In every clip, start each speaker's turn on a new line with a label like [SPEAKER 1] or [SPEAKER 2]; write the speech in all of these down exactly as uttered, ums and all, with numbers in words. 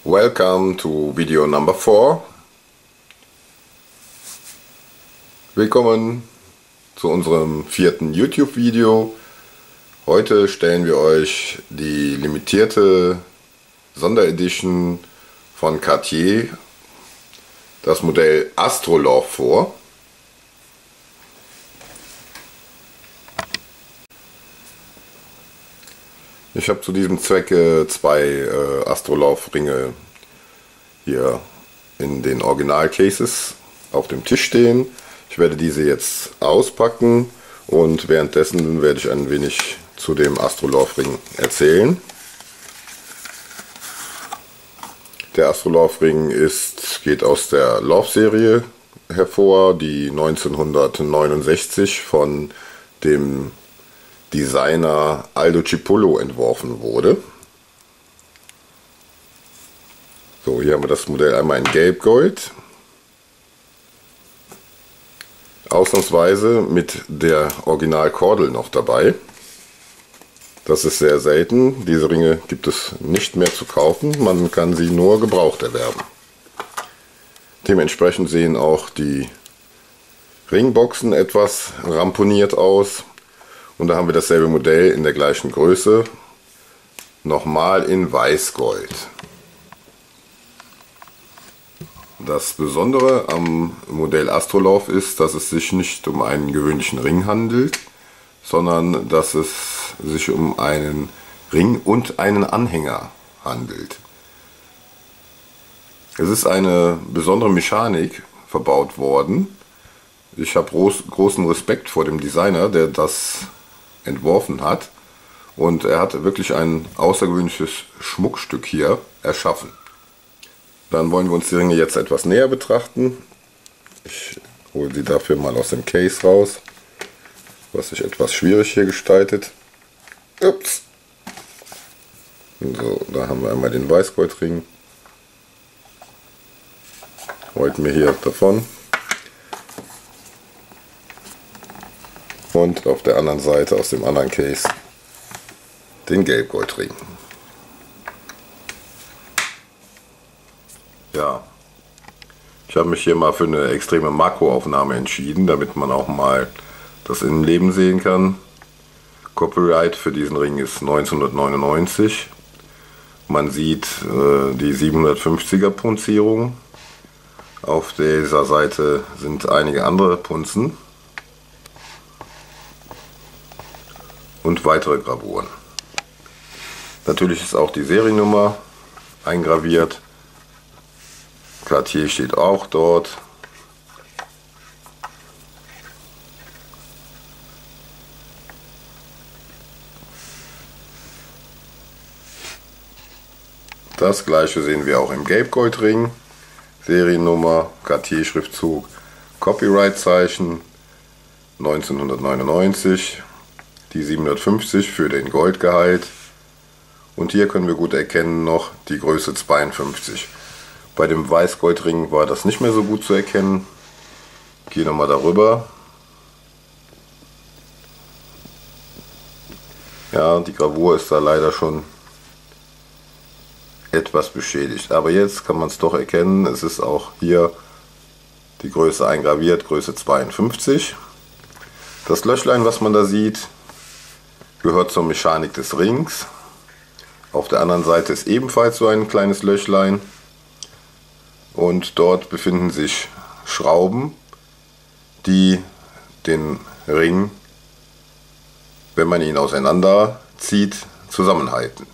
[SPEAKER 1] Welcome to video number four. Willkommen zu unserem vierten YouTube-Video. Heute stellen wir euch die limitierte Sonderedition von Cartier, das Modell Astrolove, vor. Ich habe zu diesem Zwecke zwei äh, Astrolove Ringe hier in den Original-Cases auf dem Tisch stehen. Ich werde diese jetzt auspacken und währenddessen werde ich ein wenig zu dem Astrolove Ring erzählen. Der Astrolove Ring ist, geht aus der Love-Serie hervor, die neunzehnhundertneunundsechzig von dem Designer Aldo Cipolla entworfen wurde. So, hier haben wir das Modell einmal in Gelb-Gold. Ausnahmsweise mit der Original-Kordel noch dabei. Das ist sehr selten. Diese Ringe gibt es nicht mehr zu kaufen. Man kann sie nur gebraucht erwerben. Dementsprechend sehen auch die Ringboxen etwas ramponiert aus. Und da haben wir dasselbe Modell in der gleichen Größe, nochmal in Weißgold. Das Besondere am Modell Astrolove ist, dass es sich nicht um einen gewöhnlichen Ring handelt, sondern dass es sich um einen Ring und einen Anhänger handelt. Es ist eine besondere Mechanik verbaut worden. Ich habe groß, großen Respekt vor dem Designer, der das entworfen hat, und er hat wirklich ein außergewöhnliches Schmuckstück hier erschaffen. Dann wollen wir uns die Ringe jetzt etwas näher betrachten. Ich hole sie dafür mal aus dem Case raus, was sich etwas schwierig hier gestaltet. Ups. So, da haben wir einmal den Weißgoldring. Wollten wir hier davon. Und auf der anderen Seite aus dem anderen Case den Gelbgoldring. Ja, ich habe mich hier mal für eine extreme Makroaufnahme entschieden, damit man auch mal das Innenleben sehen kann. Copyright für diesen Ring ist neunzehnhundertneunundneunzig. Man sieht äh, die siebenhundertfünfziger Punzierung. Auf dieser Seite sind einige andere Punzen und weitere Gravuren. Natürlich ist auch die Seriennummer eingraviert. Cartier steht auch dort. Das gleiche sehen wir auch im Gelbgoldring. Seriennummer, Cartier-Schriftzug, Copyright-Zeichen neunzehnhundertneunundneunzig. Die siebenhundertfünfzig für den Goldgehalt, und hier können wir gut erkennen noch die Größe zweiundfünfzig. Bei dem Weißgoldring war das nicht mehr so gut zu erkennen. Ich gehe nochmal darüber. Ja, die Gravur ist da leider schon etwas beschädigt, aber jetzt kann man es doch erkennen. Es ist auch hier die Größe eingraviert, Größe zweiundfünfzig. Das Löchlein, was man da sieht, gehört zur Mechanik des Rings. Auf der anderen Seite ist ebenfalls so ein kleines Löchlein, und dort befinden sich Schrauben, die den Ring, wenn man ihn auseinander zieht, zusammenhalten.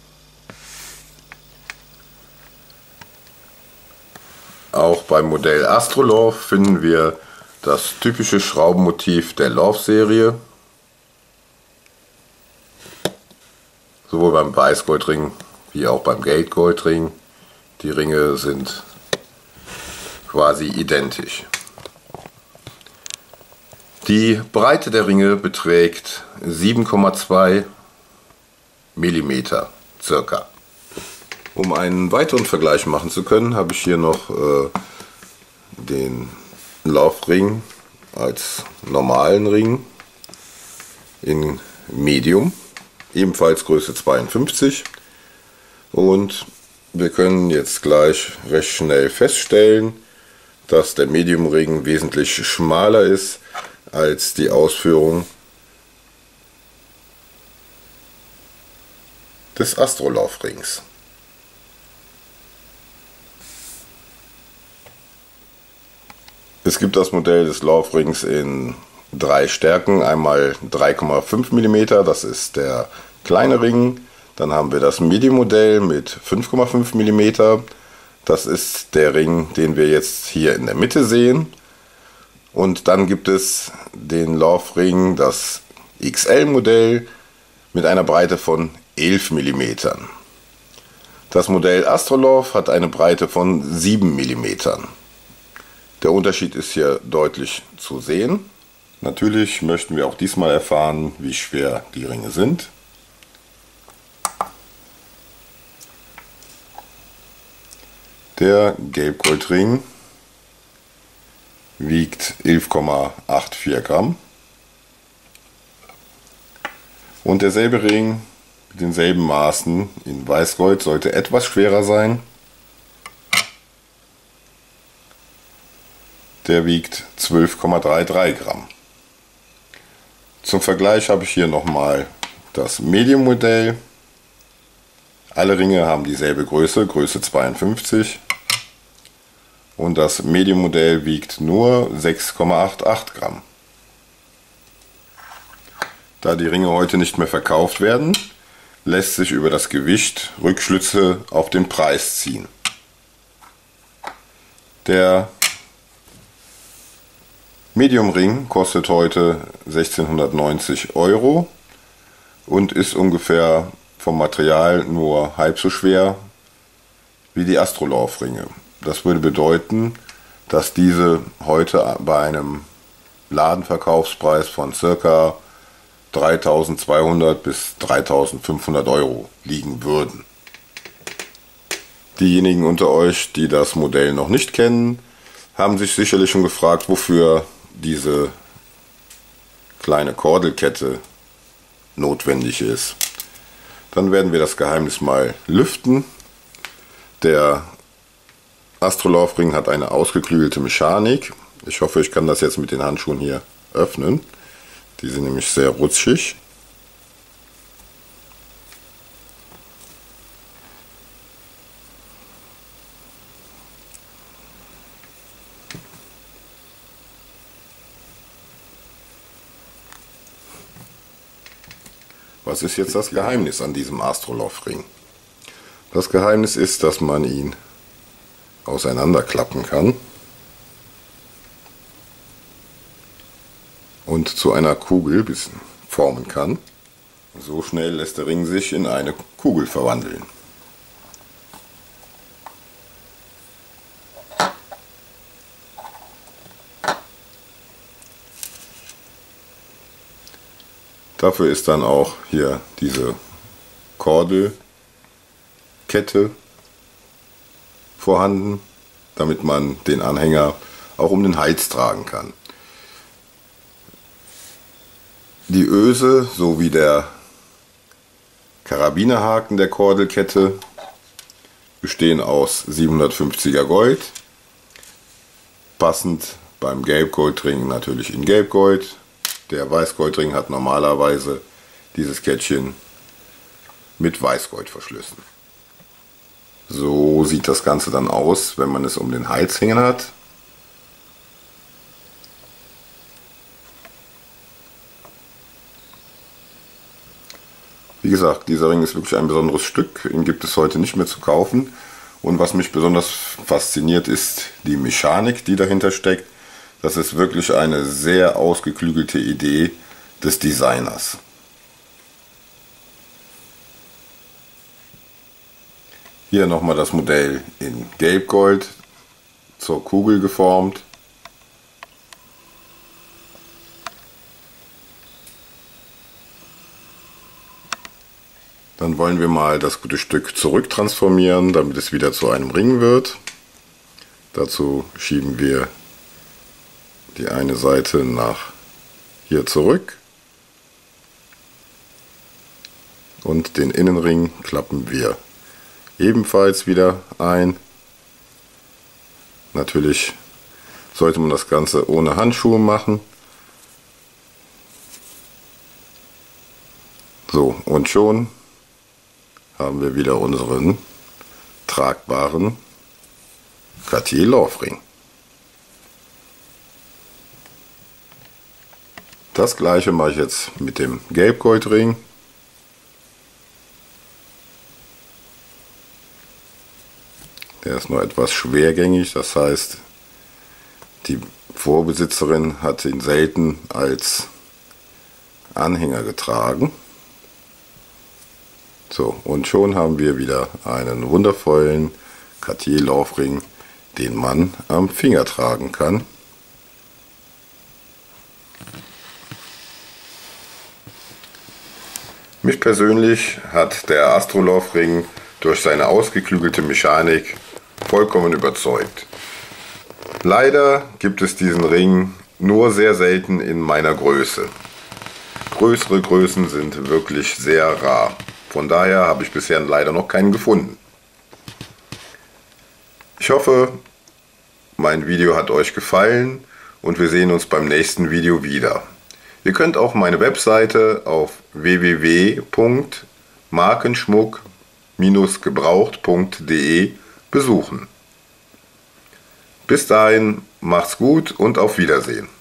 [SPEAKER 1] Auch beim Modell Astrolove finden wir das typische Schraubenmotiv der Love-Serie. Sowohl beim Weißgoldring wie auch beim Gelbgoldring. Die Ringe sind quasi identisch. Die Breite der Ringe beträgt sieben Komma zwei Millimeter circa. Um einen weiteren Vergleich machen zu können, habe ich hier noch äh, den Love-Ring als normalen Ring in Medium. Ebenfalls Größe zweiundfünfzig, und Wir können jetzt gleich recht schnell feststellen, dass der Medium-Ring wesentlich schmaler ist als die Ausführung des Astrolauf-Rings. Es gibt das Modell des Laufrings in drei Stärken. Einmal drei Komma fünf Millimeter, das ist der kleine Ring. Dann haben wir das Medium-Modell mit fünf Komma fünf Millimeter. Das ist der Ring, den wir jetzt hier in der Mitte sehen. Und dann gibt es den Laufring, das X L-Modell mit einer Breite von elf Millimeter. Das Modell Astrolauf hat eine Breite von sieben Millimeter. Der Unterschied ist hier deutlich zu sehen. Natürlich möchten wir auch diesmal erfahren, wie schwer die Ringe sind. Der Gelbgoldring wiegt elf Komma vierundachtzig Gramm und derselbe Ring mit denselben Maßen in Weißgold sollte etwas schwerer sein. Der wiegt zwölf Komma dreiunddreißig Gramm. Zum Vergleich habe ich hier nochmal das Medium-Modell. Alle Ringe haben dieselbe Größe, Größe zweiundfünfzig. Und das Medium-Modell wiegt nur sechs Komma achundachtzig Gramm. Da die Ringe heute nicht mehr verkauft werden, lässt sich über das Gewicht Rückschlüsse auf den Preis ziehen. Der Medium-Ring kostet heute sechzehnhundertneunzig Euro und ist ungefähr vom Material nur halb so schwer wie die Astrolauf-Ringe. Das würde bedeuten, dass diese heute bei einem Ladenverkaufspreis von ca. dreitausendzweihundert bis dreitausendfünfhundert Euro liegen würden. Diejenigen unter euch, die das Modell noch nicht kennen, haben sich sicherlich schon gefragt, wofür diese kleine Kordelkette notwendig ist. Dann werden wir das Geheimnis mal lüften. Der Astrolauf-Ring hat eine ausgeklügelte Mechanik. Ich hoffe, ich kann das jetzt mit den Handschuhen hier öffnen. Die sind nämlich sehr rutschig. Was ist jetzt das Geheimnis an diesem Astrolauf-Ring? Das Geheimnis ist, dass man ihn auseinanderklappen kann und zu einer Kugel formen kann. So schnell lässt der Ring sich in eine Kugel verwandeln. Dafür ist dann auch hier diese Kordelkette vorhanden, damit man den Anhänger auch um den Hals tragen kann. Die Öse sowie der Karabinerhaken der Kordelkette bestehen aus siebenhundertfünfziger Gold, passend beim Gelbgoldring natürlich in Gelbgold. Der Weißgoldring hat normalerweise dieses Kettchen mit Weißgoldverschlüssen. So sieht das Ganze dann aus, wenn man es um den Hals hängen hat. Wie gesagt, dieser Ring ist wirklich ein besonderes Stück, ihn gibt es heute nicht mehr zu kaufen. Und was mich besonders fasziniert, ist die Mechanik, die dahinter steckt. Das ist wirklich eine sehr ausgeklügelte Idee des Designers. Hier nochmal das Modell in Gelbgold zur Kugel geformt. Dann wollen wir mal das gute Stück zurücktransformieren, damit es wieder zu einem Ring wird. Dazu schieben wir die eine Seite nach hier zurück und den Innenring klappen wir ebenfalls wieder ein. Natürlich sollte man das Ganze ohne Handschuhe machen. So, und schon haben wir wieder unseren tragbaren Cartier Love Ring. Das gleiche mache ich jetzt mit dem Gelbgoldring. Der ist nur etwas schwergängig, das heißt, die Vorbesitzerin hat ihn selten als Anhänger getragen. So, und schon haben wir wieder einen wundervollen Cartier Love Ring, den man am Finger tragen kann. Mich persönlich hat der Astrolove Ring durch seine ausgeklügelte Mechanik vollkommen überzeugt. Leider gibt es diesen Ring nur sehr selten in meiner Größe. Größere Größen sind wirklich sehr rar. Von daher habe ich bisher leider noch keinen gefunden. Ich hoffe, mein Video hat euch gefallen und wir sehen uns beim nächsten Video wieder. Ihr könnt auch meine Webseite auf w w w punkt markenschmuck Bindestrich gebraucht punkt de besuchen. Bis dahin, macht's gut und auf Wiedersehen.